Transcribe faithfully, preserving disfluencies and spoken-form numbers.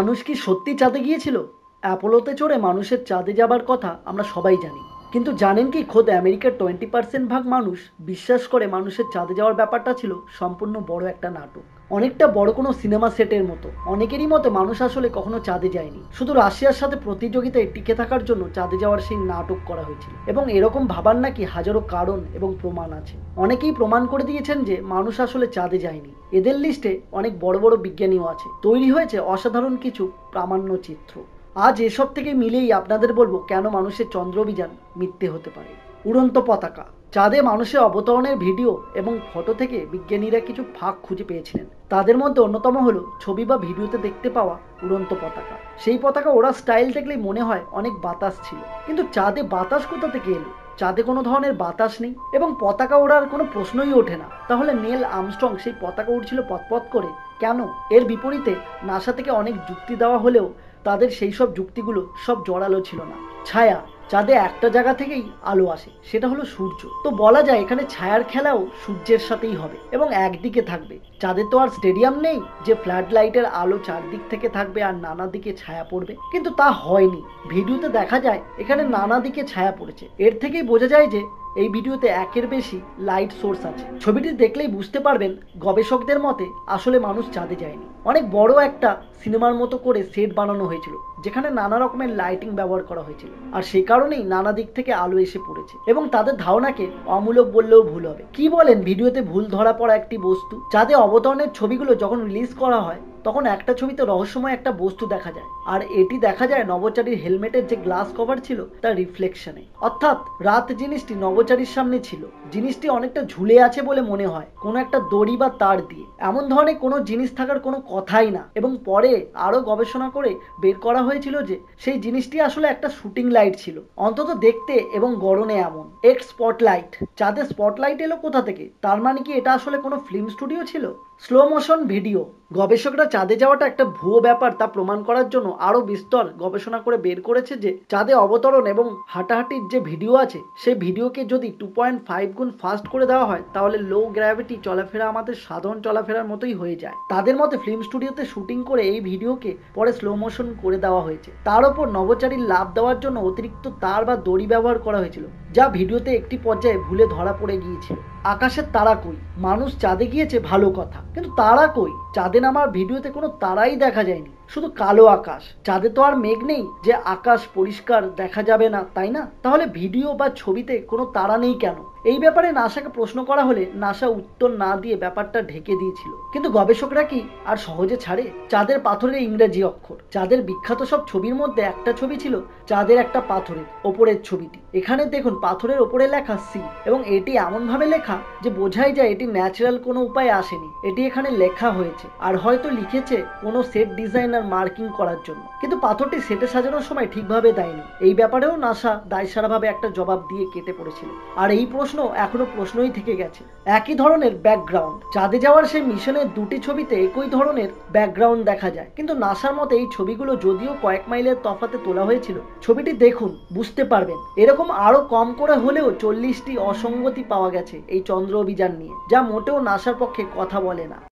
মানুষ কি সত্যি চাঁদে গিয়েছিল? অ্যাপোলোতে চড়ে মানুষের চাঁদে যাবার কথা আমরা সবাই জানি, কিন্তু জানেন কি খোদ আমেরিকার টোয়েন্টি পার্সেন্ট ভাগ মানুষ বিশ্বাস করে মানুষের চাঁদে যাওয়ার ব্যাপারটা ছিল সম্পূর্ণ বড় একটা নাটক। অনেকটা বড় কোনো সিনেমা সেটের মতো। অনেকেরই মতে মানুষ আসলে কখনো চাঁদে যায়নি, শুধু রাশিয়ার সাথে প্রতিযোগিতায় টিকে থাকার জন্য চাঁদে যাওয়ার সেই নাটক করা হয়েছিল। এবং এরকম ভাবার নাকি হাজারো কারণ এবং প্রমাণ আছে। অনেকেই প্রমাণ করে দিয়েছেন যে মানুষ আসলে চাঁদে যায়নি। এদের লিস্টে অনেক বড় বড় বিজ্ঞানীও আছে। তৈরি হয়েছে অসাধারণ কিছু প্রামাণ্য চিত্র। আজ এসব থেকে মিলেই আপনাদের বলবো কেন মানুষের চন্দ্র অভিযান মিথ্যে হতে পারে। উড়ন্ত পতাকা। চাঁদে মানুষের অবতরণের ভিডিও এবং ফটো থেকে বিজ্ঞানীরা কিছু ফাঁক খুঁজে পেয়েছিলেন। তাদের মধ্যে অন্যতম হলো ছবি বা ভিডিওতে দেখতে পাওয়া উড়ন্ত পতাকা। সেই পতাকা ওড়ার স্টাইল দেখলেই মনে হয় অনেক বাতাস ছিল, কিন্তু চাঁদে বাতাস কোথা থেকে এলো? চাঁদে কোনো ধরনের বাতাস নেই এবং পতাকা ওড়ার কোনো প্রশ্নই ওঠে না। তাহলে নেল আর্মস্ট্রং সেই পতাকা উড়ছিল পথপথ করে কেন? এর বিপরীতে নাসা থেকে অনেক যুক্তি দেওয়া হলেও তাদের সেই সব যুক্তিগুলো সব জোরালো ছিল না। ছায়া। চাঁদে একটা জায়গা থেকেই আলো আসে, সেটা হলো সূর্য। তো বলা যায় এখানে ছায়ার খেলাও সূর্যের সাথেই হবে এবং একদিকে থাকবে। চাঁদে তো আর স্টেডিয়াম নেই যে ফ্ল্যাড লাইটের আলো চারদিক থেকে থাকবে আর নানা দিকে ছায়া পড়বে, কিন্তু তা হয়নি। ভিডিওতে দেখা যায় এখানে নানা দিকে ছায়া পড়েছে। এর থেকেই বোঝা যায় যে এই ভিডিওতে একের বেশি লাইট সোর্স আছে। ছবিটি দেখলেই বুঝতে পারবেন গবেষকদের মতে আসলে মানুষ চাঁদে যায়নি। অনেক বড় একটা সিনেমার মতো করে সেট বানানো হয়েছিল যেখানে নানা রকমের লাইটিং ব্যবহার করা হয়েছিল, আর সে কারণেই নানা দিক থেকে আলো এসে পড়েছে এবং তাদের ধারণাকে অমূলক বললেও ভুল হবে। কি বলেন, ভিডিওতে ভুল ধরা পড়া একটি বস্তু? চাঁদে অবতরণের ছবিগুলো যখন রিলিজ করা হয় তখন একটা ছবিতে রহস্যময় একটা বস্তু দেখা যায়, আর এটি দেখা যায় নভোচারীর হেলমেটের যে গ্লাস কভার ছিল তার রিফ্লেকশনে। অর্থাৎ রাত জিনিসটি নভোচারীর সামনে ছিল। জিনিসটি অনেকটা ঝুলে আছে বলে মনে হয়, কোনো একটা দড়ি বা তার দিয়ে। এমন ধরনের কোনো জিনিস থাকার কোনো কথাই না। এবং পরে আরো গবেষণা করে বের করা হয়েছিল যে সেই জিনিসটি আসলে একটা শুটিং লাইট ছিল, অন্তত দেখতে এবং গড়নে এমন। X spotlight. চাঁদে স্পটলাইট এলো কোথা থেকে? তার মানে কি এটা আসলে কোনো ফিল্ম স্টুডিও ছিল? Slow motion video. গবেষকরা চাঁদে যাওয়াটা একটা ভুয়ো ব্যাপার তা প্রমাণ করার জন্য আরো বিস্তর গবেষণা করে বের করেছে যে চাঁদে অবতরণ এবং হাঁটাহাঁটির যে ভিডিও আছে সেই ভিডিওকে যদি টু পয়েন্ট ফাইভ গুণ ফাস্ট করে দেওয়া হয় তাহলে লো গ্র্যাভিটি চলাফেরা আমাদের সাধারণ চলাফেরার মতোই হয়ে যায়। তাদের মতে ফিল্ম স্টুডিওতে শুটিং করে এই ভিডিওকে পরে স্লো মোশন করে দেওয়া হয়েছে। তার ওপর নভোচারীর লাভ দেওয়ার জন্য অতিরিক্ত তার বা দড়ি ব্যবহার করা হয়েছিল, যা ভিডিওতে একটি পর্যায়ে ভুলে ধরা পড়ে গিয়েছিল। আকাশের তারা কই? মানুষ চাঁদে গিয়েছে ভালো কথা, কিন্তু তারা কই? চাঁদে নামার ভিডিওতে কোনো তারাই দেখা যায়নি, শুধু কালো আকাশ। চাঁদে তো আর মেঘ নেই যে আকাশ পরিষ্কার দেখা যাবে না, তাই না? তাহলে ভিডিও বা ছবিতে কোনো তারা নেই কেন? এই ব্যাপারে নাসাকে প্রশ্ন করা হলে নাসা উত্তর না দিয়ে ব্যাপারটা ঢেকে দিয়েছিল। কিন্তু গবেষকরা কি আর সহজে ছাড়ে? চাঁদের পাথরের ইংরেজি অক্ষর। চাঁদের বিখ্যাত সব ছবির মধ্যে একটা ছবি ছিল চাঁদের একটা পাথরের ওপরের ছবিটি। এখানে দেখুন পাথরের ওপরে লেখা সি, এবং এটি এমন ভাবে লেখা যে বোঝাই যায় এটি ন্যাচারাল কোনো উপায়ে আসেনি। এটি এখানে লেখা হয়েছে, আর হয়তো লিখেছে কোনো সেট ডিজাইনার মার্কিং করার জন্য, কিন্তু পাথরটি সেটে সাজানোর সময় ঠিকভাবে দেয়নি। এই ব্যাপারেও নাসা দায়সারাভাবে একটা জবাব দিয়ে কেটে পড়েছিল। আর এই প্রশ্ন এখনো প্রশ্নই থেকে গেছে। একই ধরনের ব্যাকগ্রাউন্ড। চাঁদে যাওয়ার সেই মিশনের দুটি ছবিতে একই ধরনের ব্যাকগ্রাউন্ড দেখা যায়, কিন্তু নাসার মতে এই ছবিগুলো যদিও কয়েক মাইলের তফাতে তোলা হয়েছিল, ছবিটি দেখুন বুঝতে পারবেন এরকম আরো কম করে হলেও চল্লিশটি অসঙ্গতি পাওয়া গেছে এই চন্দ্র অভিযান নিয়ে, যা মোটেও নাসার পক্ষে কথা বলে না।